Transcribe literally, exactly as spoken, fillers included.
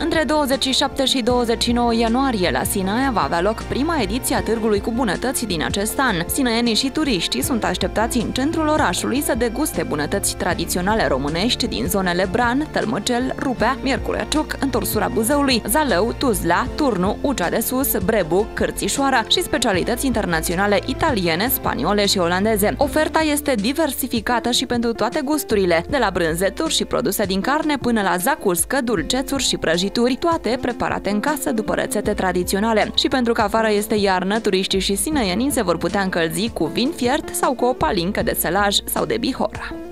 Între douăzeci și șapte și douăzeci și nouă ianuarie la Sinaia va avea loc prima ediție a Târgului cu Bunătăți din acest an. Sinaienii și turiștii sunt așteptați în centrul orașului să deguste bunătăți tradiționale românești din zonele Bran, Tălmăcel, Rupea, Miercurea Ciuc, întorsura Buzăului, Zalău, Tuzla, Turnu, Ucea de Sus, Brebu, Cârțișoara și specialități internaționale italiene, spaniole și olandeze. Oferta este diversificată și pentru toate gusturile, de la brânzeturi și produse din carne până la zacuscă, dulcețuri și prăjituri, toate preparate în casă după rețete tradiționale. Și pentru că afară este iarnă, turiștii și sinaienii se vor putea încălzi cu vin fiert sau cu o palincă de sălaj sau de bihor.